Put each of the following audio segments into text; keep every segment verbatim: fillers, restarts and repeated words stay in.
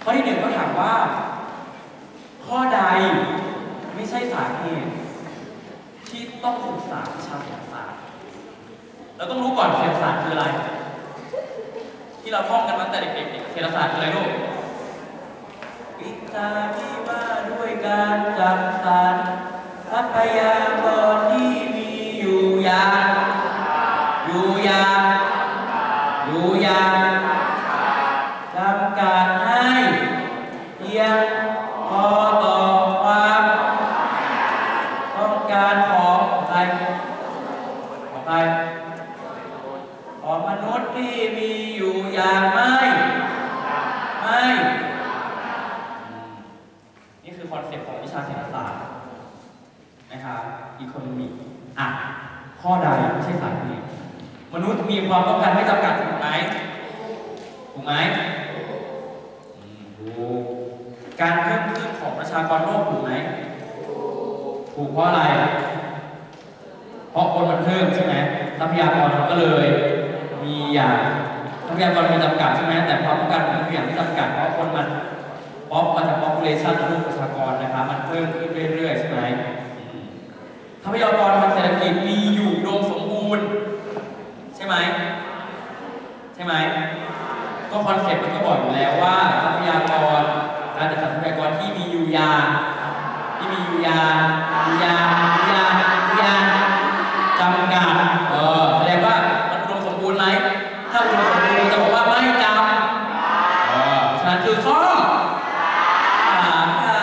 ข้อที่หนึ่งก็ถามว่าข้อใดไม่ใช่สาเหตุที่ต้องศึกษาวิชาเศรษฐศาสตร์เราต้องรู้ก่อนเศรษฐศาสตร์คืออะไรที่เราท่องกันมาแต่เด็กๆเศรษฐศาสตร์คืออะไรลูกวิชาที่ว่าด้วยการจัดสรรทรัพยากรที่มีอยู่อย่างอยู่อย่างอยู่อย่างจำกัดให้เพียงพอต่อความต้องการของใครของใครของมนุษย์ที่มีอยู่อย่างไม่ไม่นี่คือคอนเซ็ปต์ของวิชาเศรษฐศาสตร์นะครับอีโคโนมิกอ่ะข้อใดไม่ใช่สาเหตุมนุษย์มีความต้องการไม่จำกัดถูกไหมถูกไหมถูกการเพิ่มขึ้นของประชากรโลกถูกไหมถูกเพราะอะไรเพราะคนมันเพิ่มใช่ไหมทรัพยากรมันก็เลยมีอย่างทรัพยากรมีจำกัดใช่ไหมแต่ความต้องการของทุกอย่างที่จำกัดเพราะคนมันป๊อปมาจาก population รูปประชากรนะครับมันเพิ่มขึ้นเรื่อยๆใช่ไหมทรัพยากรทางเศรษฐกิจมีอยู่โดยสมบูรณ์ใช่ไหมใช่ไหมก็คอนเซ็ปต์มันก็บอกอยู่แล้วว่าทรัพยากรการจัดสรรทรัพยากรที่มีอยู่อย่างที่มีอยู่อย่างอยู่อย่างอยู่อย่างอยู่อย่างจำกัดเออแสดงว่ามันอุดมสมบูรณ์ไหมถ้าอุดมสมบูรณ์มันจะบอกว่าไม่จำเออฉะนั้นคือข้อสามค่ะ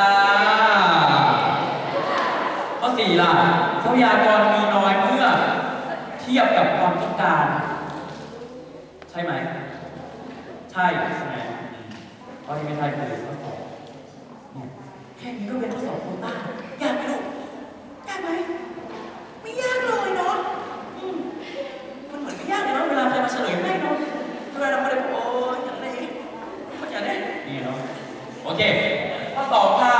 ข้อสี่ล่ะทรัพยากรมีน้อยเมื่อเทียบกับความต้องการใช่ไหมใช่ใช่ไหมข้อที่ไม่ใช่คือข้อสองเนี่ยแค่นี้ก็เป็นข้อสอบโควต้ายากไหมลูกยากไหมไม่ยากเลยเนาะมันเหมือนไม่ยากเลยเนาะเวลาใครมาเฉลยให้เนาะเวลาเราไม่ได้บอกโอ้ยอย่างไรเข้าใจไหมนี่เนาะโอเคข้อสองค่ะ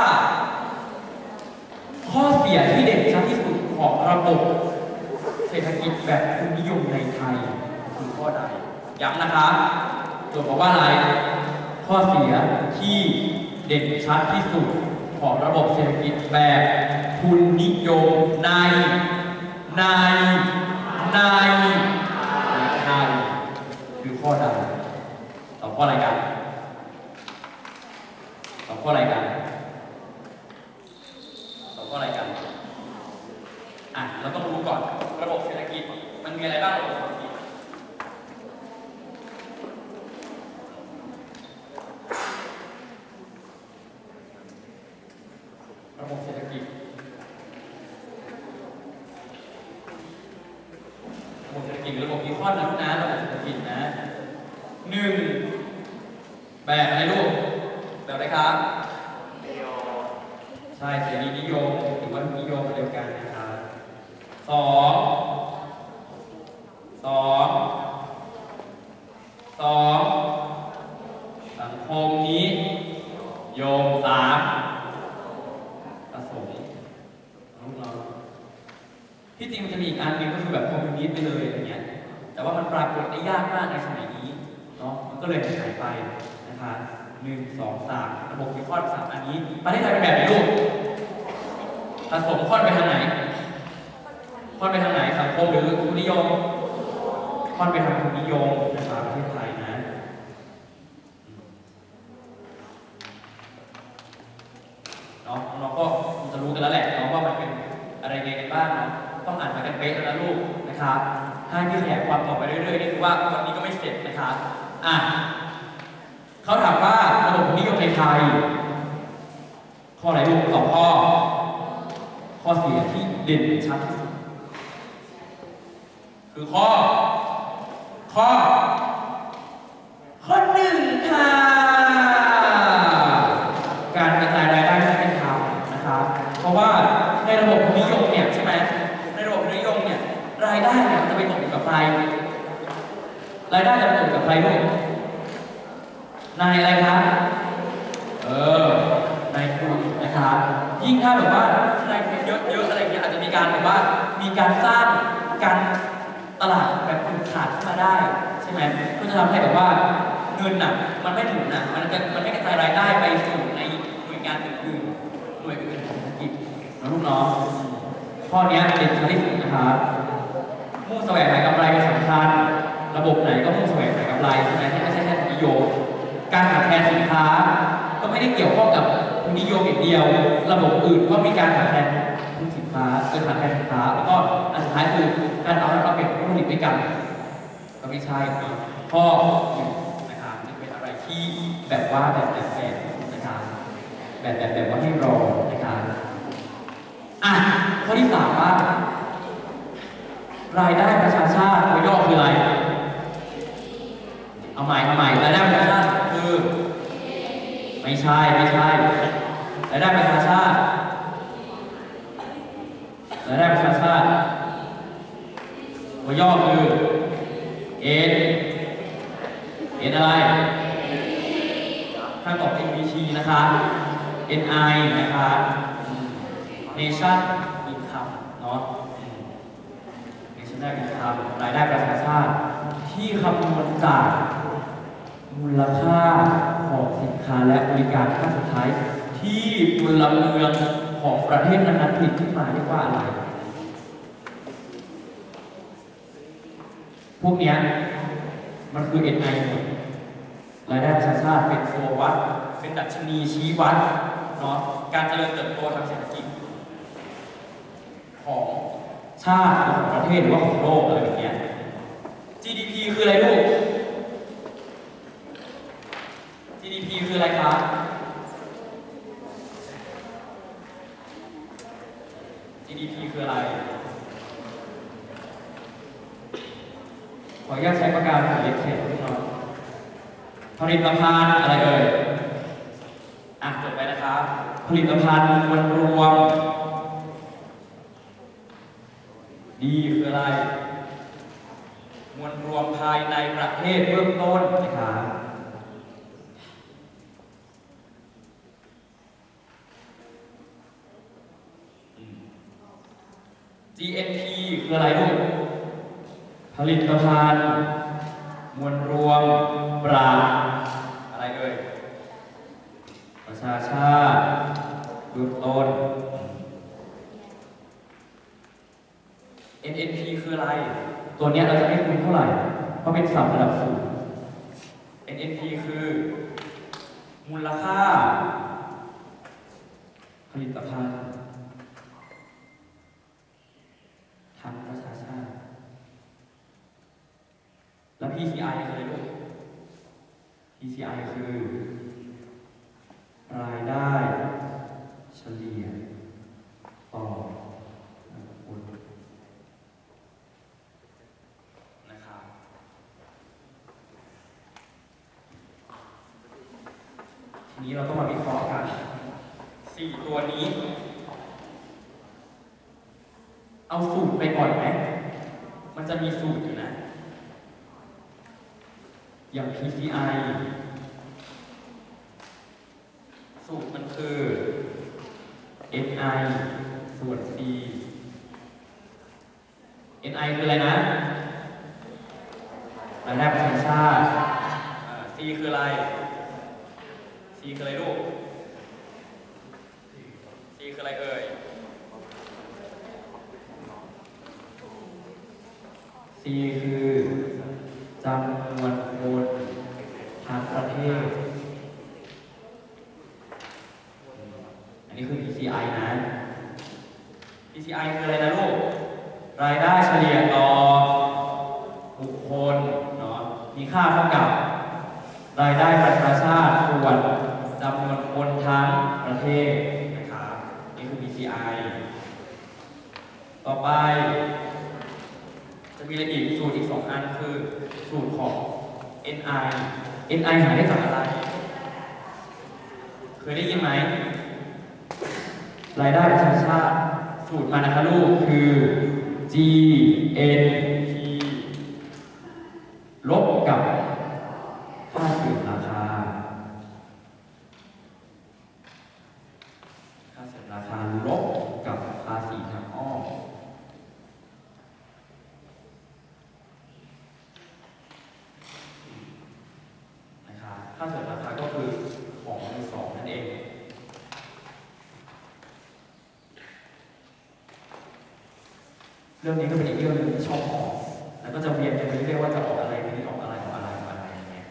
ข้อเสียที่เด่นชัดที่สุดของระบบเศรษฐกิจแบบทุนนิยมในไทยคือข้อใดย้ำนะคะโจทย์บอกว่าอะไรข้อเสียที่เด่นชัดที่สุดของระบบเศรษฐกิจแบบทุนนิยมในในในไทยคือข้อใดตอบข้ออะไรกันตอบข้ออะไรกันตอบข้ออะไรกันอ่ะเราต้องรู้ก่อนระบบเศรษฐกิจมันมีอะไรบ้างระบบเศรษฐกิจระบบเศรษฐกิจระบบเศรษฐกิจระบบอีคอนนะลูกนะระบบเศรษฐกิจนะหนึ่งแบบอะไรลูกแบบอะไรครับใช่เสรีนิยมหรือว่านิยมเดียวกันนะครับสองสองสองสังคมนี้โยมสามประสงค์ลูกเราที่จริงมันจะมีอีกอันนึงก็คือแบบคอมมิวนิสต์ไปเลยอย่างเงี้ยแต่ว่ามันปรากฏได้ยากมากในสมัยนี้เนาะมันก็เลยหายไปนะคะหนึ่งสองสามระบบอีคอนสามอันนี้ประเทศไทยเป็นแบบไหนลูกผสมค่อนไปทางไหนค่อนไปทางไหนสังคมหรือทุนนิยมค่อนไปทางทุนนิยมนะครับประเทศไทยนะเนาะเราก็จะรู้กันแล้วแหละเนาะว่ามันเป็นอะไรไงกันบ้างเนาะต้องอ่านมากันเป๊ะแล้วนะลูกนะครับให้พี่ขยายความต่อไปเรื่อยๆนี่คือว่าวันนี้ก็ไม่เสร็จนะครับอ่ะเขาถามว่าระบบทุนนิยมในไทยข้อไหนลูกตอบข้อข้อเสียที่เด่นชัดที่สุดคือข้อข้อข้อหนึ่งค่ะการกระจายรายได้ไม่เป็นธรรมนะครับเพราะว่าในระบบนิยมเนี่ยใช่ไหมในระบบนิยมเนี่ยรายได้เนี่ยจะไปตกอยู่กับใครรายได้จะไปตกกับใครลูกนายอะไรครับเออนายทุนนะครับยิ่งถ้าแบบว่านายทุนเยอะๆอะไรเงี้ยอาจจะมีการแบบว่ามีการสร้างการตลาดแบบผูกขาดขึ้นมาได้ใช่ไหมก็จะทำให้แบบว่าเงินน่ะมันไม่หมุนน่ะมันจะมันไม่กระจายรายได้ไปสู่ในหน่วยงานอื่นๆหน่วยอื่นของเศรษฐกิจนะลูกน้องข้อนี้เด่นชัดที่สุดนะครับมุ่งแสวงหากำไรเป็นสำคัญระบบไหนก็มุ่งแสวงหากำไรใช่ไหมที่ไม่ใช่แค่นิยมการขาดแคลนสินค้าก็ไม่ได้เกี่ยวข้องกับนิยมอย่างเดียวระบบอื่นก็มีการขาดแคลนสินค้าเกิดขาดแคลนสินค้าแล้วก็อันสุดท้ายคือการเอาเราเป็นผู้ผลิตด้วยกันก็ไม่ใช่ข้อหนึ่งนะครับนี่เป็นอะไรที่แบบว่าแบบแบบแบบนะครับแบบแบบแบบว่าให้รอนะครับอ่ะข้อที่สามว่ารายได้ประชาชาติตัวย่อคืออะไรเอาใหม่เอาใหม่รายได้ประชาชาติคือไม่ใช่ไม่ใช่รายได้ประชาชาติรายได้ประชาชาติตัวย่อคือ N N อะไรถ้าตอบ N B T นะคะ N I นะคะ Nation Income เนาะ National Income รายได้ประชาชาติที่คำนวณจากมูลค่าของสินค้าและบริการขั้นสุดท้ายที่พลเมืองของประเทศนั้นๆผลิตขึ้นมาเรียกว่าอะไรพวกนี้มันคือ เอ็น ไอ หมดรายได้ประชาชาติเป็นตัววัดเป็นดัชนีชี้วัดเนาะการเจริญเติบโตทางเศรษฐกิจของชาติของประเทศหรือว่าของโลกอะไรแบบนี้ จี ดี พี คืออะไรลูก จี ดี พี คืออะไรครับ จี ดี พี คืออะไรขออนุญาตใช้ปากกาเป็นเลขเขียนนิดหน่อยผลิตภัณฑ์อะไรเอ่ยอ่ะจดไปนะครับผลิตภัณฑ์มวลรวมดีคืออะไรมวลรวมภายในประเทศเบื้องต้นนะครับ จี เอ็น พี คืออะไรลูกผลิตภัณฑ์มวลรวมปราบอะไรเอ่ยประชาชาติเบื้องต้น เอ็น เอ็น พี คืออะไรตัวนี้เราจะไม่คุ้นเท่าไหร่เพราะเป็นศัพท์ระดับสูง เอ็น เอ็น พี คือมูลค่าผลิตภัณฑ์ทางประชาชาติแล้ว พี ซี ไอ คืออะไรลูก พี ซี ไอ คือรายได้เฉลี่ยต่อคนนะครับทีนี้เราต้องมาวิเคราะห์กันสี่ตัวนี้เอาสูตรไปก่อนไหมมันจะมีสูตรอยู่นะอย่าง พี ซี ไอ สูตรมันคือ เอ็น ไอ ส่วน C เอ็น ไอ คืออะไรนะรายได้ประชาชาติ C คืออะไร C คืออะไรลูก C คืออะไรเอ่ย C คือจำนวนคนทั้งประเทศอันนี้คือ พี ซี ไอ นะ พี ซี ไอ คืออะไรนะลูกรายได้เฉลี่ยต่อบุคคลเนาะมีค่าเท่ากับรายได้ประชาชาติส่วนจำนวนคนทั้งประเทศนะครับนี่คือ พี ซี ไอ ต่อไปจะมีอะไรอีกสูตรอีกสองอันคือสูตรของ เอ็น ไอ เอ็น ไอ หาได้จากอะไรเคยได้ยินไหมรายได้ประชาชาติสูตรมานะคะลูกคือ G N P ลบกับค่าสื่อราคาค่าสื่อราคาลบกับภาษีทางอ้อมนค่าเสริมราคาก็คือของมือสองนั่นเองเรื่องนี้ก็เป็นอีกเรื่องนึงที่ชอบออกแล้วก็จะเวียนกันไปเรื่อยๆว่าจะออกอะไรนี้ออกอะไรออกอะไรออกอะไรอย่างเงี้ย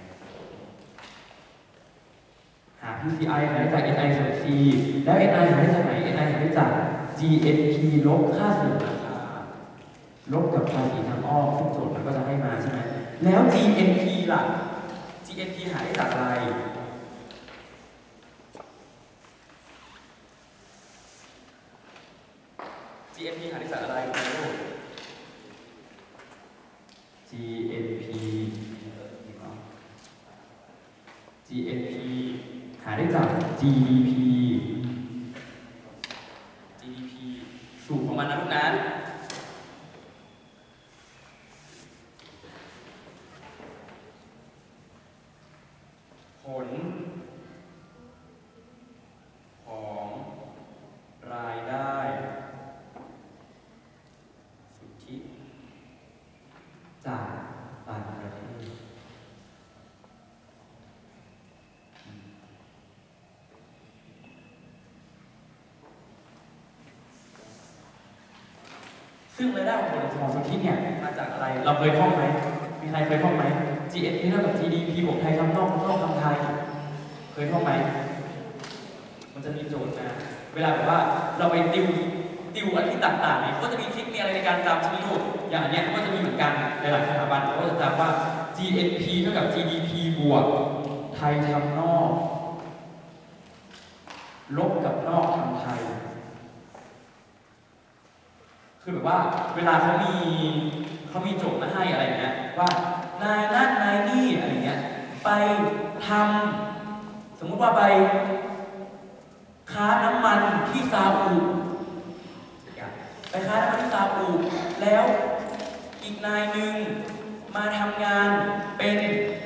หา พี ซี ไอ หาได้จาก เอ็น ไอ ส่วน C แล้ว เอ็น ไอ หาได้จากไหน เอ็น ไอ หาได้จาก จี เอ็น พี ลบค่าเสริมราคาลบกับภาษีทางอ้อมซึ่งโจทย์มันก็จะให้มาใช่ไหมแล้ว จี เอ็น พี ล่ะ จี เอ็น พี หาได้จากอะไร จี เอ็น พี หาได้จากอะไร จี เอ็น พี จี เอ็น พี หาได้จาก จี ดี พี จี ดี พี สูตรของมันนะลูกนะผลของรายได้สุทธิจากต่างประเทศซึ่งรายได้ของผลของสุทธิเนี่ยมาจากอะไรเราเคยท่องไหมมีใครเคยท่องไหม จี เอ็น พี เท่ากับ จี ดี พี บวกไทยทำนอกทำนอกทำไทยเคยท่องไหมมันจะมีโจทย์นะเวลาแบบว่าเราไปติวติวอะไรที่ต่างๆเนี่ยก็จะมีทริคมีอะไรในการจำใช่ไหมลูกอย่างอันเนี้ยก็จะมีเหมือนกันหลายๆสถาบันเขาก็จะจำว่า จี เอ็น พี เท่ากับ จี ดี พี บวกไทยทำนอกลบกับนอกทำไทยคือแบบว่าเวลาเขามีเขามีโจทย์มาให้อะไรเงี้ยว่านายนั่นนายนี่อะไรเงี้ยไปทำสมมุติว่าไปค้าน้ำมันที่ซาอุไปค้าน้ำมันที่ซาอุแล้วอีกนายหนึ่งมาทำงานเป็น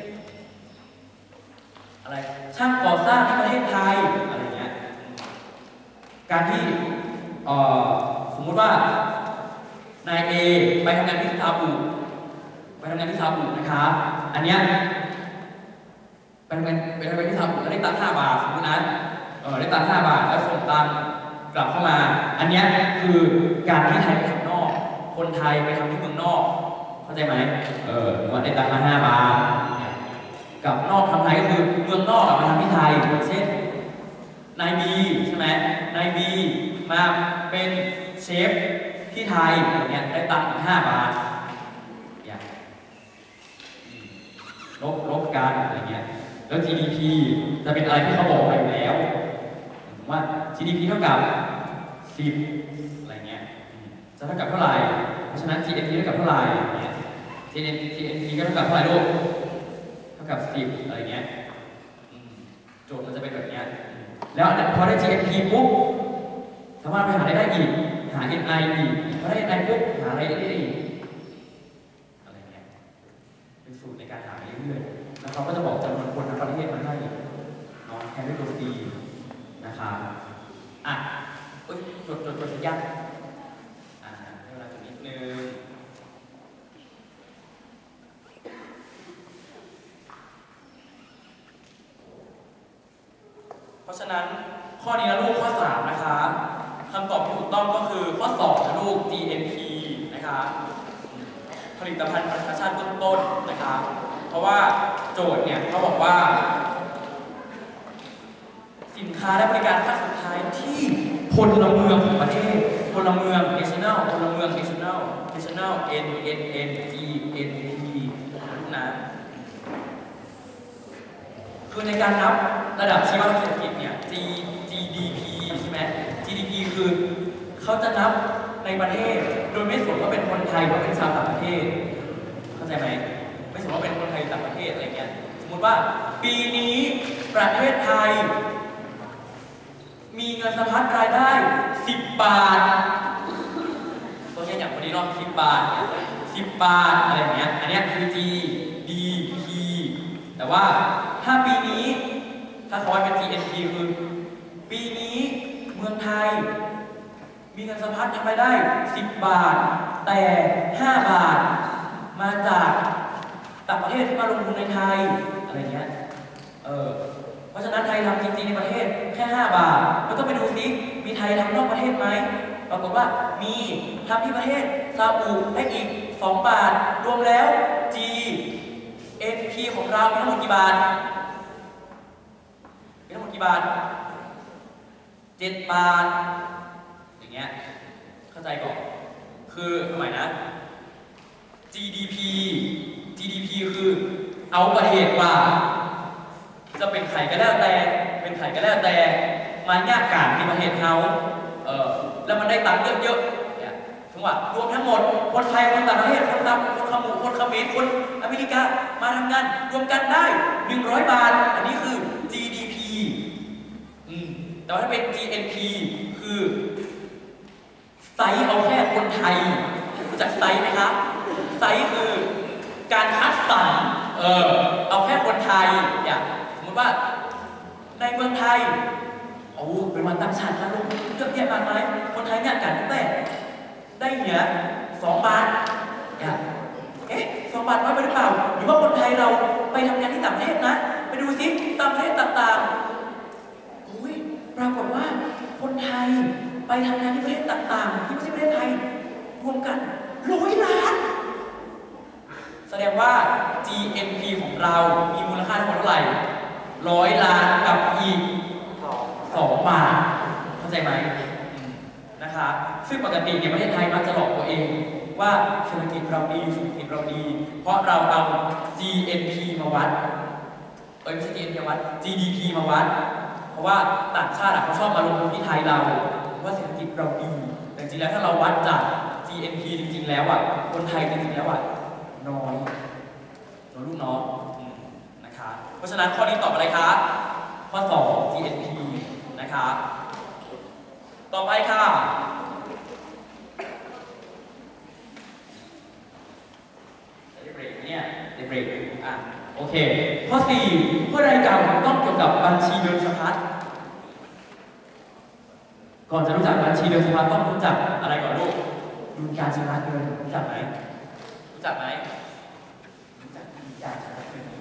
อะไรช่างก่อสร้างที่ประเทศไทยอะไรเงี้ยการที่เอ่อสมมุติว่านายเอไปทำงานที่ซาอุไปทำงานที่ซาอุนะคะอันเนี้ยไปทำงานไปทำงานที่ซาอุแล้วได้ตังค์ห้าบาทสมมตินะเออได้ตังค์ห้าบาทแล้วส่งตังค์กลับเข้ามาอันเนี้ยคือการที่ไทยไปทำนอกคนไทยไปทำที่เมืองนอกเข้าใจไหมเออวันได้ตังค์มาห้าบาทกับนอกทำไทยก็คือเมืองนอกมาทำที่ไทยเช่นนายบีใช่ไหมนายบีมาเป็นเชฟที่ไทยอย่างเงี้ยได้ตังค์อีกห้าบาทอย่างลบลบกันอะไรเงี้ยแล้ว จี ดี พี จะเป็นอะไรที่เขาบอกไปอยู่แล้วว่า จี ดี พี เท่ากับสิบอะไรเงี้ยจะเท่ากับเท่าไหร่เพราะฉะนั้น จี เอ็น พี เท่ากับเท่าไหร่เนี่ย จี เอ็น พี ก็เท่ากับเท่าไหร่ลูกเท่ากับสิบอะไรเงี้ยโจทย์มันจะเป็นแบบนี้แล้วพอได้ จี เอ็น พี ปุ๊บสามารถไปหาได้อีกหา เอ็น ไอ อีกพอได้ เอ็น ไอ ปุ๊บหาอะไรได้อีกอะไรเงี้ยเป็นสูตรในการหาไปเรื่อยๆแล้วเขาก็จะบอกจำนวนคนทั้งประเทศมาให้น้องแทนด้วยตัว C นะครับอ่ะจดจดจดสัญญาอ่าให้เวลาจดนิดนึงเพราะฉะนั้นข้อนี้นะลูกข้อสามนะคะคำตอบที่ถูกต้องก็คือข้อสองนะลูก จี เอ็น พี นะคะผลิตภัณฑ์ประชาชาติเบื้องต้นนะคะเพราะว่าโจทย์เนี่ยเขาบอกว่าสินค้าและบริการขั้นสุดท้ายที่พลเมืองของประเทศพลเมือง national พลเมือง national national n n n g n p นะคือในการนับระดับชีวเศรษฐกิจเนี่ย G จี ดี พี ใช่ไหม จี ดี พี คือเขาจะนับในประเทศโดยไม่สนว่าเป็นคนไทยหรือเป็นชาวต่างประเทศเข้าใจไหมไม่สนว่าเป็นคนไทยต่างประเทศอะไรเงี้ยสมมติว่าปีนี้ประเทศไทยมีเงินสะพัดรายได้สิบบาทตัวอย่างอย่างวันนี้เนาะสิบบาทสิบบาทอะไรเงี้ยอันนี้คือ G ดี พี แต่ว่าถ้าปีนี้ถ้าเขาเป็น จี เอ็น พี คือปีนี้เมืองไทยมีเงินสะพัดทำรายได้สิบบาทแต่ห้าบาทมาจากต่างประเทศที่มาลงทุนในไทยอะไรเงี้ยเอออเพราะฉะนั้นไทยทำจริงๆในประเทศแค่ห้าบาทแล้วก็ไปดูซิมีไทยทำนอกประเทศไหมปรากฏว่ามีทำที่ประเทศซาอุได้อีกสองบาทรวมแล้ว จี เอ็น พี ของเรามีทั้งหมดกี่บาทมีทั้งหมดกี่บาทเจ็ดบาทอย่างเงี้ยเข้าใจก่อนคือทำไมนะ จี ดี พี จี ดี พี คือเอาประเทศว่าจะเป็นไข่ก็แล้วแต่เป็นไข่ก็แล้วแต่มาแยกการที่ประเทศเขาเออแล้วมันได้ตังค์เยอะๆเนี่ยถึงว่ารวมทั้งหมดคนไทยคนต่างประเทศคนตามคนขมูคนเขมรคนอเมริกามาทำงานรวมกันได้หนึ่งร้อยบาทอันนี้คือ จี ดี พี อืมแต่ว่าถ้าเป็น จี เอ็น พี คือไซส์เอาแค่คนไทยรู้จักไซส์ไหมครับไซส์คือการคัดสรรเออเอาแค่คนไทยอย่างสมมติว่าในเมืองไทยโอ้เป็นวันต่างชาติมาลงเยอะแยะมากมายคนไทยเนี่ยกันแต่ได้เหนือสองบาทอย่างเอ๊ะสองบาทน้อยไปหรือเปล่าหรือว่าคนไทยเราไปทำงานที่ต่างประเทศนะไปดูซิต่างประเทศต่างๆอุ้ยปรากฏว่าคนไทยไปทำงานที่ประเทศต่างๆที่ไม่ใช่ประเทศไทยรวมกันร้อยล้านแสดงว่า จี เอ็น พี ของเรามีมูลค่าทั้งหมดเท่าไหร่ร้อยล้านกับอีกสองบาทเข้าใจไหมนะคะซึ่งปกติในประเทศไทยมักจะหลอกตัวเองว่าเศรษฐกิจเราดีเศรษฐกิจเราดีเพราะเราเอา จี เอ็น พี มาวัดเอ้ยไม่ใช่ จี เอ็น พี มาวัด จี ดี พี มาวัดเพราะว่าต่างชาติเขาชอบมาลงทุนที่ไทยเราว่าเศรษฐกิจเราดีแต่จริงๆแล้วถ้าเราวัดจาก จี เอ็น พี จริงๆแล้วอ่ะคนไทยจริงๆแล้วอ่ะน้อยน้อยลูกน้องนะคะเพราะฉะนั้นข้อนี้ตอบอะไรคะข้อสอง จี เอ็น พี นะคะต่อไปค่ะได้เบรกเนี่ยได้เบรกอ่ะโอเคข้อสี่ข้อใดกล่าวต้องเกี่ยวกับบัญชีเดินสะพัดก่อนจะรู้จักบัญชีเดินสะพัดต้องรู้จักอะไรก่อนลูกดุลการชำระเงินรู้จักไหมรู้จักไหมรู้จักดุลการชำระเงิน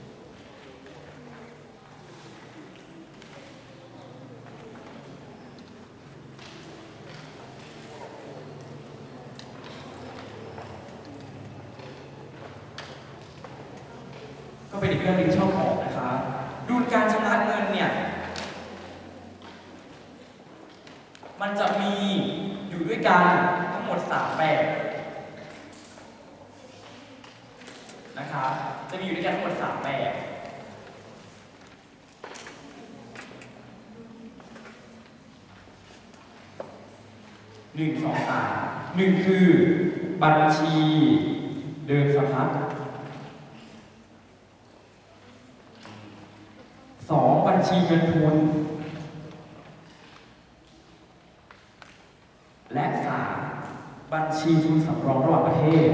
ก็เป็นอีกเรื่องหนึ่งช่องออกนะคะดุลการชำระเงินเนี่ยมันจะมีอยู่ด้วยกันทั้งหมดสามแบบนะคะจะมีอยู่ด้วยกันทั้งหมดสามแบบหนึ่งสองสามหนึ่งคือบัญชีเดินสะพัดสองบัญชีเงินทุนและสามบัญชีทุนสำรองระหว่างประเทศ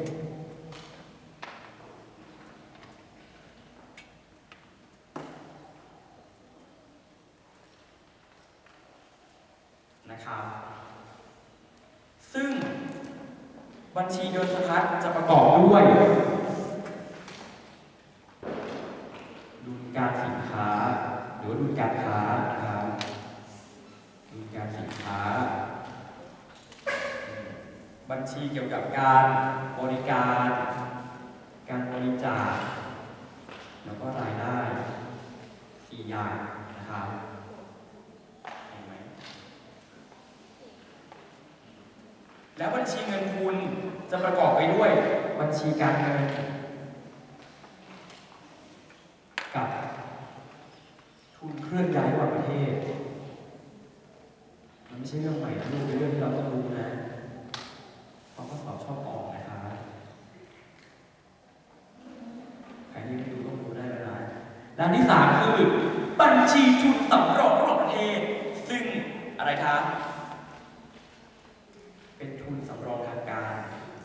นะครับซึ่งบัญชีเดินสะพัดจะประกอบด้วยดุลการสินค้าหรือว่าดุลการค้านะครับดุลการสินค้าบัญชีเกี่ยวกับการบริการการบริจาคแล้วก็รายได้สี่อย่างนะครับเห็นไหมแล้วบัญชีเงินทุนจะประกอบไปด้วยบัญชีการเงินกับทุนเคลื่อนย้ายระหว่างประเทศมันไม่ใช่เรื่องใหม่นะลูกเป็นเรื่องที่เราต้องรู้นะเพราะข้อสอบชอบออกนะคะใครที่ไม่รู้ต้องรู้ได้แล้วนะด้านที่สามคือบัญชีทุนสำรองระหว่างประเทศซึ่งอะไรคะเป็นทุนสำรองทางการ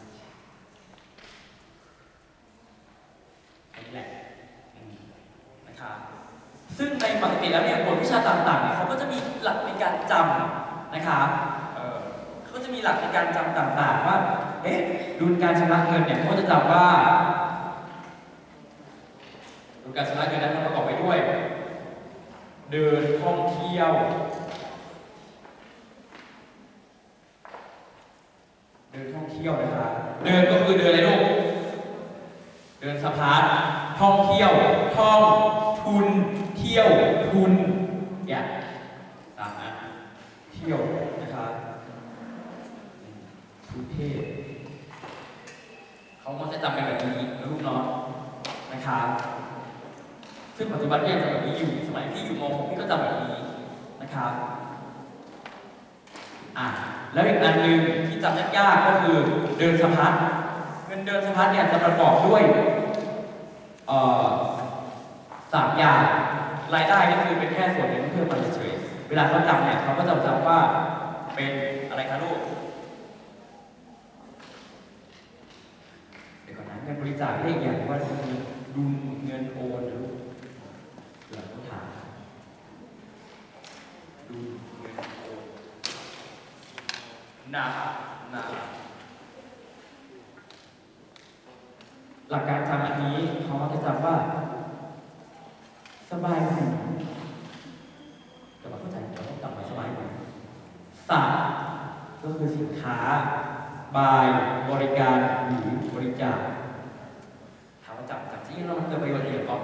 นี่แหละนะคะซึ่งในปกติแล้วเนี่ยบทวิชาต่างๆเนี่ยเขาก็จะมีหลักในการจำนะคะเขาก็จะมีหลักในการจำต่างๆว่าเอ๊ะดุลการชำระเงินเนี่ยเขาจะจำว่าดุลการชำระเงินนั้นประกอบไปด้วยด้วยเดินท่องเที่ยวเดินท่องเที่ยวนะครับเดินก็คือเดินอะไรลูกเดินสะพานท่องเที่ยวท่องทุนเที่ยวทุนเนี่ยสามอันเที่ยวนะครับทุนเทศเขามักจะจำเป็นแบบนี้นะลูกเนาะนะครับซึ่งปัจจุบันก็ยังจำแบบนี้อยู่สมัยพี่อยู่ม .หก พี่ก็จำแบบนี้นะครับอ่ะแล้วอีกอันหนึ่งที่จำยากๆก็คือเดินสะพานเงินเดินสะพานเนี่ยจะประกอบด้วยเอ่อสามอย่างรายได้นี่คือเป็นแค่ส่วนหนึ่งเพื่อมันเฉยๆเวลาเขาจำเนี่ยเขาก็จะจำว่าเป็นอะไรคะลูกเดี๋ยวก่อนนะเงินบริจาคเรียกอย่างว่าดุลเงินโอนหรือหลักฐานดุลเงินโอนนานาหลักการจำอันนี้เขาจะจำว่าสบายไหมแต่ว่าเข้าใจเราต้องจำว่าสบายไหมสัตว์ก็คือสินค้าบายบริการหรือบริจาคถามว่าจำจำที่เราจะไปวันเดียวก่อน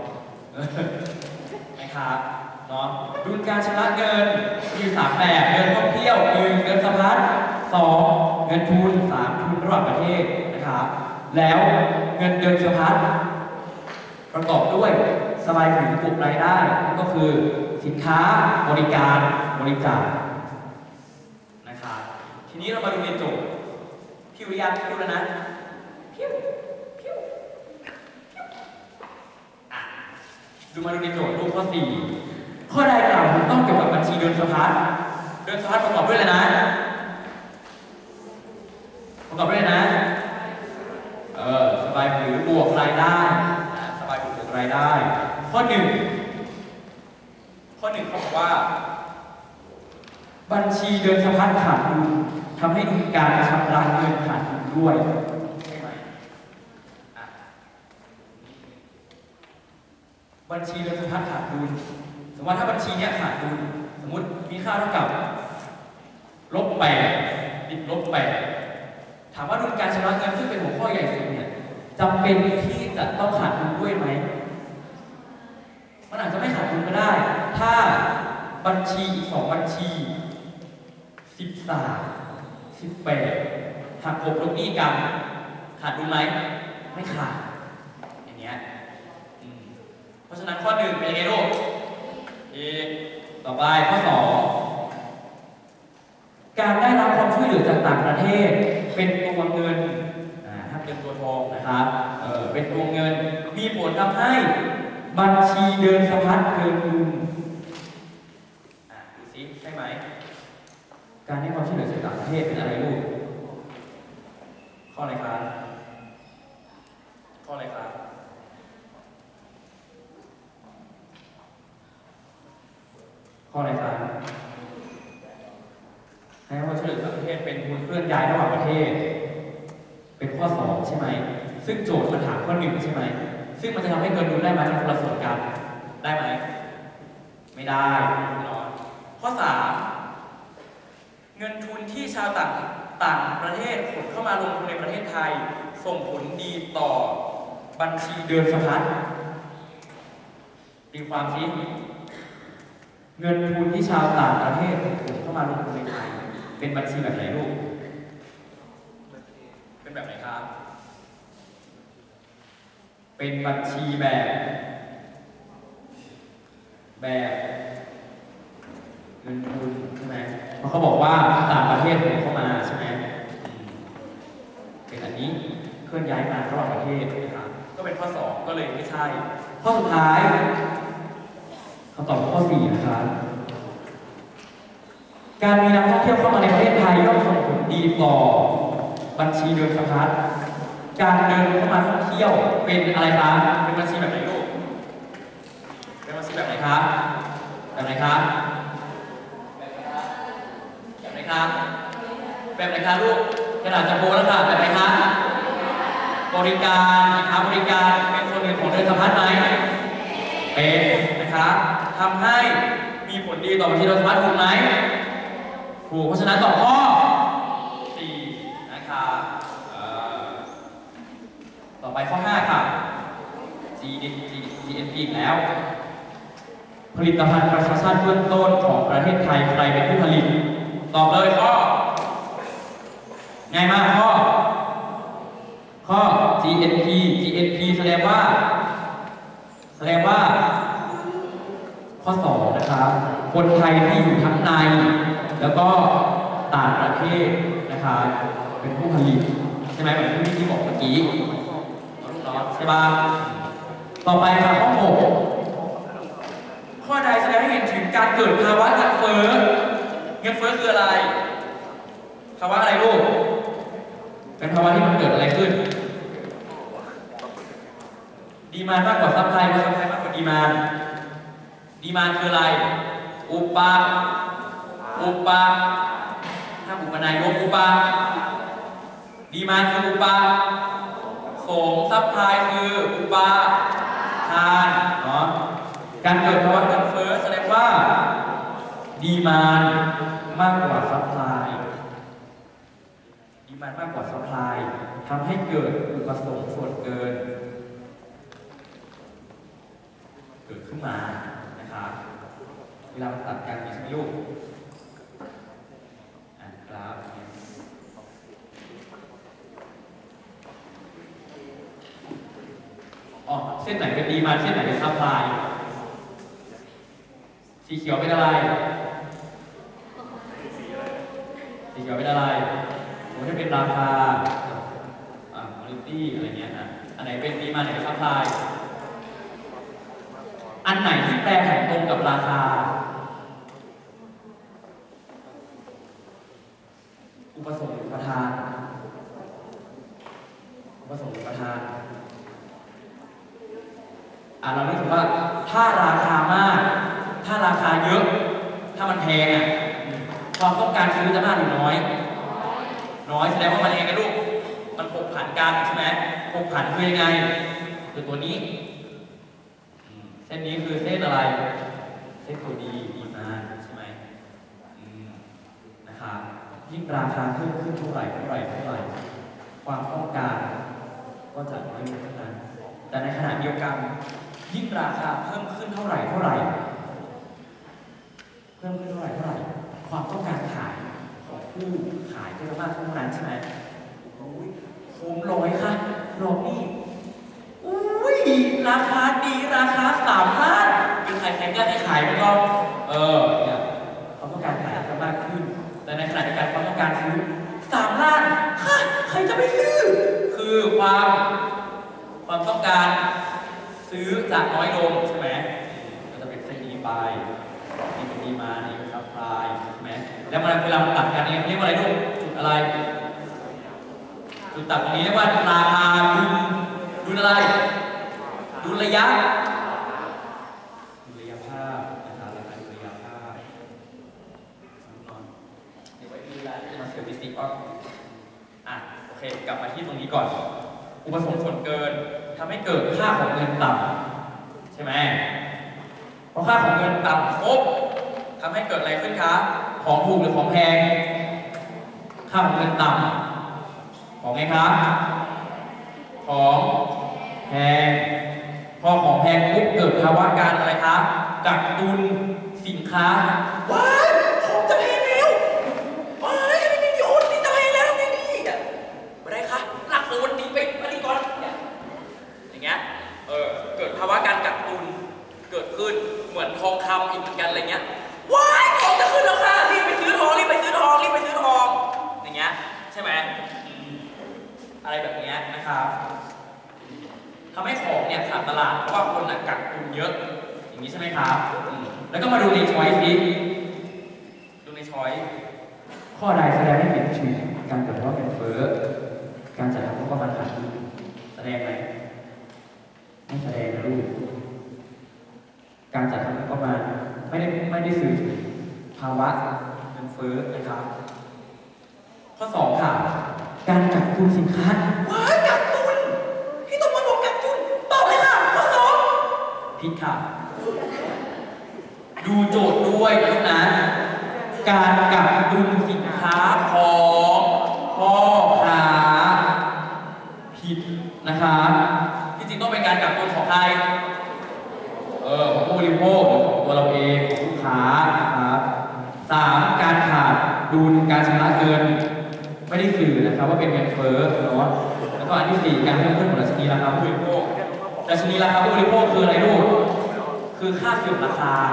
นะครับเนาะดุลการชำระเงินมีสามแบบเงินท่องเที่ยวหนึ่งเงินสะพัดสองเงินทุนสามทุนระหว่างประเทศนะครับแล้วเงินเดือนสะพัดประกอบด้วยสบายถึงกลุ่มรายได้ก็คือสินค้าบริการบริจาคนะครับทีนี้เรามาดูในโจทย์พิวริยาพิวแล้วนะพิวพิวอ่ะดูมาดูในโจทย์รูปข้อสี่ข้อใดกล่าวถูกต้องเกี่ยวกับบัญชีเดินสะพัดเดินสะพัดประกอบด้วยอะไรนะประกอบด้วยอะไรนะเออสบายหรือบวกรายได้สบายหรือบวกรายได้ข้อหนึ่งข้อหนึ่งเขาบอกว่าบัญชีเดินสะพัดขาดดุลทำให้ดุลการชำระเงินขาดดุลด้วยใช่ไหมบัญชีเดินสะพัดขาดดุลสมมติว่าถ้าบัญชีเนี้ยขาดดุลสมมติมีค่าเท่ากับลบแปดติดลบแปดถามว่าดุลการชำระเงินซึ่งเป็นหัวข้อใหญ่สุดเนี่ยจำเป็นที่จะต้องขาดดุลด้วยไหมมันอาจจะไม่ขาดดุลก็ได้ถ้าบัญชีอีกสองบัญชีสิบสามสิบแปดหักกบลบหนี้กันขาดดุลไหมไม่ขาดอย่างเงี้ยเพราะฉะนั้นข้อหนึ่งเป็นยังไงลูกเอต่อไปข้อสองการได้รับความช่วยเหลือจากต่างประเทศเป็นตัวเงินถ้าเป็นตัวทองนะครับเออเป็นตัวเงินมีผลทำให้บัญชีเดินสะพัดเกินดุลอ่ะดูซิใช่ไหมการให้ความช่วยเหลือจากต่างประเทศเป็นอะไรลูกข้ออะไรครับข้ออะไรครับข้ออะไรครับให้ความช่วยเหลือจากประเทศเป็นทุนเคลื่อนย้ายระหว่างประเทศเป็นข้อสองใช่ไหมซึ่งโจทย์มันถามข้อหนึ่งใช่ไหมซึ่งมันจะทำให้เกินดุลได้ไหมในคนละส่วนกันได้ไหมไม่ได้ข้อสามเงินทุนที่ชาวต่างต่างประเทศขนเข้ามาลงทุนในประเทศไทยส่งผลดีต่อบัญชีเดินสะพัดตีความซิเงินทุนที่ชาวต่างประเทศขนเข้ามาลงทุนในไทยเป็นบัญชีแบบไหนลูกเป็นแบบไหนครับเป็นบัญชีแบบแบบเงินทุนใช่ไหมเพราะเขาบอกว่าต่างประเทศขนเข้ามาใช่ไหมเป็นอันนี้เคลื่อนย้ายมาระหว่างประเทศนะครับก็เป็นข้อสองก็เลยไม่ใช่ข้อสุดท้ายคำตอบข้อสี่นะครับการมีนักท่องเที่ยวเข้ามาในประเทศไทยย่อมส่งผลดีต่อบัญชีเดินสะพัดการเดินเข้ามาท่องเที่ยวเป็นอะไรครับเป็นบัญชีแบบไหนลูกเป็นบัญชีแบบไหนครับแบบไหนครับแบบไหนครับแบบไหนครับลูกกระดาษจะโบแล้วค่ะแบบไหนครับบริการนะครับบริการเป็นส่วนหนึ่งของเดินสะพัดไหมเป็นนะครับทำให้มีผลดีต่อบัญชีโดยสามารถถูกไหมถูกเพราะฉะนั้นตอบข้อสี่นะคะต่อไปข้อห้าค่ะ จี เอ็น พี อีกแล้ว ผลิตภัณฑ์ประชาชาติเบื้องต้นของประเทศไทยใครเป็นผู้ผลิตตอบเลยข้อง่ายมากข้อข้อ จี เอ็น พี จี เอ็น พี แสดงว่าแสดงว่าข้อสองนะครับคนไทยที่อยู่ทั้งในแล้วก็ต่างประเทศนะคะเป็นผู้ผลิตใช่ไหมเหมือนที่ที่บอกเมื่อกี้ใช่ป่ะต่อไปค่ะข้อหกข้อใดแสดงให้เห็นถึงการเกิดภาวะเงินเฟ้อเงินเฟ้อคืออะไรภาวะอะไรลูกเป็นภาวะที่มันเกิดอะไรขึ้นดีมานด์มากกว่าซัพพลายหรือซัพพลายมากกว่าดีมานด์ดีมานด์คืออะไรอุปาอุปาถ้าอุปนายกอุปาดีมานด์คืออุปาสงซัพพลายคืออุปาทานเนาะการเกิดภาวะเงินเฟ้อแสดงว่าดีมานด์มากกว่าซัพพลายดีมานด์มากกว่าซัพพลายทำให้เกิดอุปสงค์ส่วนเกินเกิดขึ้นมานะครับเวลาตัดกันมีใช่ไหมลูกอ่ะครับอ๋อเส้นไหนเป็นดีมานด์เส้นไหนเป็นซัพพลายสีเขียวเป็นอะไรสีเขียวเป็นอะไรผมจะเป็นราคาอ่าคุณภาพอะไรเงี้ยนะอันไหนเป็นดีมานด์ไหนเป็นซัพพลายอันไหนที่แปรผันตรงกับราคาอุปสงค์อุปทานอุปสงค์อุปทานอ่ะเรานึกถึงว่าถ้าราคามากถ้าราคาเยอะถ้ามันแพงอ่ะความต้องการซื้อจะมากหรือน้อยน้อยแสดงว่ามันเองกันลูกมันผกผันกันใช่ไหมผกผันคือยังไงคือตัวนี้เส้นนี้คือเส้นอะไรเส้นตัวดีดีมาใช่ไหมนะครับยิ่งราคาเพิ่มขึ้นเท่าไหร่เท่าไหร่เท่าไหร่ความต้องการก็จะน้อยลงเท่านั้นแต่ในขณะเดียวกันยิ่งราคาเพิ่มขึ้นเท่าไหร่เท่าไหร่เพิ่มขึ้นเท่าไหร่เท่าไหร่ความต้องการขายของผู้ขายก็จะมากขึ้นเท่านั้นใช่ไหมโอ้ยโคมลอยค่ะลอยนี่อุ้ยราคาดีราคาสามล้านเป็นใครใครก็ให้ขายไปก็เออเนี่ยความต้องการขายก็มากขึ้นแต่ในขณะเดียวกันความต้องการซื้อสามล้านค่ะใครจะไปซื้อคือความความต้องการซื้อจะน้อยลงใช่ไหมก็จะเป็นเส้นนี้ไปนี่เป็นดีมานี่เป็นซัพพลายใช่ไหมแล้วเวลาตัดกันเนี่ยเรียกว่าอะไรลูกจุดอะไรจุดตัดตรงนี้เรียกว่าราคาดุลดุลอะไรดุลระยะดุลระยะภาพนะครับราคาดุลระยะภาพนอนเดี๋ยวไว้ดูแลมาเซอร์วิสติ๊กออฟอ่ะโอเคกลับมาที่ตรงนี้ก่อนอุปสงค์ส่วนเกินทำให้เกิดค่าของเงินต่ำใช่ไหมพอค่าของเงินต่ำปุ๊บทำให้เกิดอะไรขึ้นคะของถูกหรือของแพงค่าของเงินต่ำของไงครับของแพงพอของแพงปุ๊บเกิดภาวะการอะไรครับกักตุนสินค้าว้ายของจะแพงแล้วว้ายไม่มีโอนนี่จะแพงแล้วไม่มีอ่ะไม่ได้ค่ะหลักโอนดีไปอันนี้ก่อนอย่างเงี้ยเออเกิดภาวะการกักตุนเกิดขึ้นเหมือนทองคำอีกเหมือนกันอะไรเงี้ยว้ายทองจะขึ้นแล้วค่ะรีบไปซื้อทองรีบไปซื้อทองรีบไปซื้อทองอย่างเงี้ยใช่ไหมอะไรแบบนี้นะครับทำให้ของเนี่ยขาดตลาดเพราะว่าคนน่ะกักตุนเยอะอย่างนี้ใช่ไหมครับแล้วก็มาดูในช้อยสิดูในช้อยข้อใดแสดงให้เห็นถึงการเกิดภาวะเงินเฟ้อการจัดทำงบประมาณขาดทุนแสดงไหมไม่แสดงนะลูกการจัดทำงบประมาณไม่ได้ไม่ได้สื่อถึงภาวะเงินเฟ้อนะครับข้อสองค่ะการกักตุนสินค้าว้ายกักตุนพี่ต้องมาบอกกักตุนตอบเลยค่ะข้อสองผิดค่ะดูโจทย์ด้วยนะการกักตุนสินค้าของพ่อค้าผิดนะคะที่จริงต้องเป็นการกักตุนของใครเออของผู้บริโภคของตัวเราเองของลูกค้านะครับสามการขาดดุลการชำระเกินไม่ได้สื่อนะครับว่าเป็นเงินเฟ้อเนาะแล้วก็อันที่สี่การเพิ่มขึ้นของดัชนีราคาผู้บริโภคดัชนีราคาผู้บริโภคคืออะไรลูกคือค่าเสื่อมราคา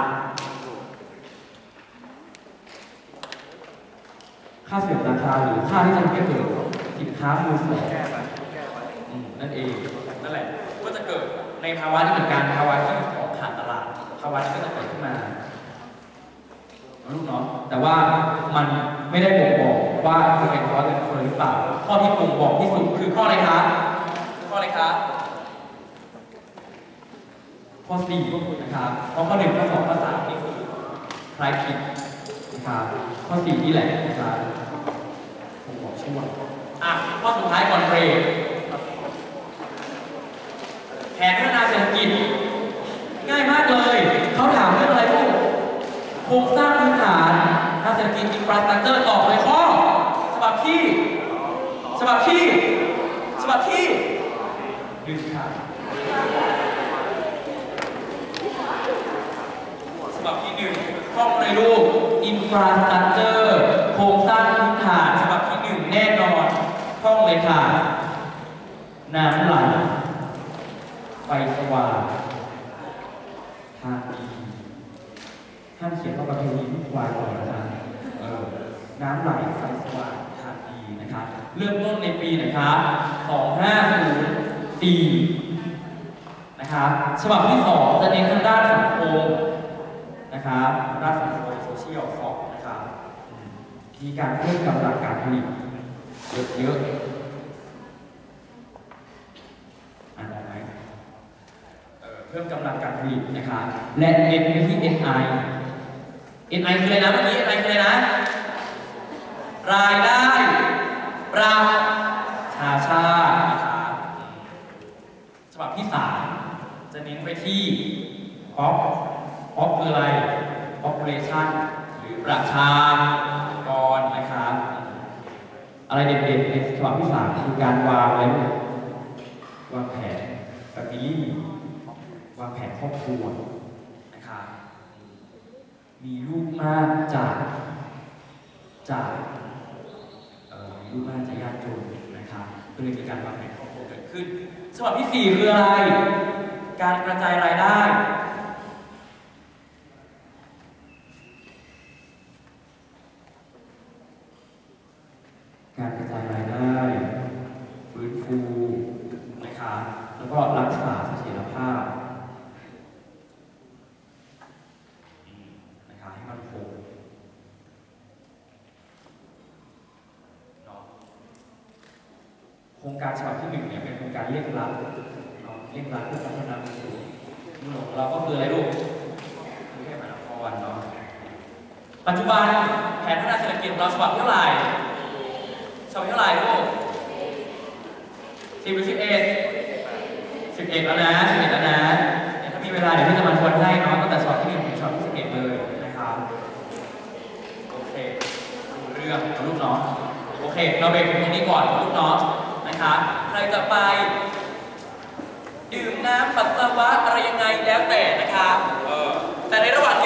ค่าเสื่อมราคาหรือค่าที่จะทำให้เกิดสินค้ามือสองนั่นเองนั่นแหละก็จะเกิดในภาวะที่เหมือนกันภาวะที่ของขาดตลาดภาวะที่ก็จะเกิดขึ้นมาลูกเนาะแต่ว่ามันไม่ได้บ่งบอกว่าจะเป็นเพราะเงินเฟ้อหรือเปล่าข้อที่บ่งบอกที่สุดคือข้ออะไรคะข้ออะไรคะข้อสี่นะครับเพราะข้อหนึ่งข้อสองข้อสามนี่คือคล้ายผิดนะครับข้อสี่นี่แหละนะครับผมบอกช่วงอ่ะข้อสุดท้ายก่อนเบรกแผนพัฒนาเศรษฐกิจง่ายมากเลยเขาถามเรื่องอะไรลูกโครงสร้างพื้นฐานทางเศรษฐกิจอินฟราสตรัคเจอร์ตอบเลยข้อฉบับที่ฉบับที่ฉบับที่หนึ่งค่ะฉบับที่หนึ่งข้อในรูปอินฟราสตรัคเจอร์โครงสร้างพื้นฐานฉบับที่หนึ่งแน่นอนท่องเลยค่ะน้ำไหลไฟสว่างทางดีท่านเขียนว่าประเพณีวุ่นวายก่อนนะครับเออน้ำไหลไฟสว่างทางดีนะครับเริ่มต้นในปีนะครับสองห้าศูนย์สี่นะครับฉบับที่สองจะเน้นทางด้านสังคมนะครับด้านสังคมโซเชียลสองนะครับมีการเพิ่มกำลังการผลิตเยอะๆอ่านออกไหมเพิ่มกำลังการผลิตนะครับและเน้นไปที่ เอ็น ไอ เอ็น ไอ คืออะไรนะเมื่อกี้ เอ็น ไอ คืออะไรนะรายได้ประชาชาตินะครับฉบับที่สามจะเน้นไปที่ pop pop คืออะไร population หรือประชากรนะครับอะไรเด่นๆในฉบับที่สามคือการวางไว้วางแผน family วางแผนครอบครัวนะครับมีลูกมากจากจากมีลูกมากจากญาติโยมนะครับก็เลยมีการวางแผนครอบครัวเกิดขึ้นฉบับที่สี่คืออะไรการกระจายรายได้การกระจายรายได้ฟื้นฟูนะครับแล้วก็รักษาเสถียรภาพนะครับให้มันคงโครงการฉบับที่หนึ่งเนี่ยเป็นโครงการเร่งรัดเร่งรัดเพื่อพัฒนาเมืองหลวงเราก็คืออะไรลูกกรุงเทพมหานครเนาะปัจจุบันแผนพัฒนาเศรษฐกิจเราฉบับเท่าไหร่ฉบับเท่าไหร่ลูกสิบหรือสิบเอ็ดสิบเอ็ดแล้วนะสิบเอ็ดแล้วนะเดี๋ยวถ้ามีเวลาเดี๋ยวพี่จะมาทวนให้เนาะตั้งแต่ฉบับที่หนึ่งถึงฉบับที่สิบเอ็ดเลยนะครับโอเคดูเรื่องลูกเนาะโอเคเราเบรกตรงนี้ก่อนลูกเนาะนะคะใครจะไปดื่มน้ำปัสสาวะอะไรยังไงแล้วแต่นะคะเออแต่ในระหว่าง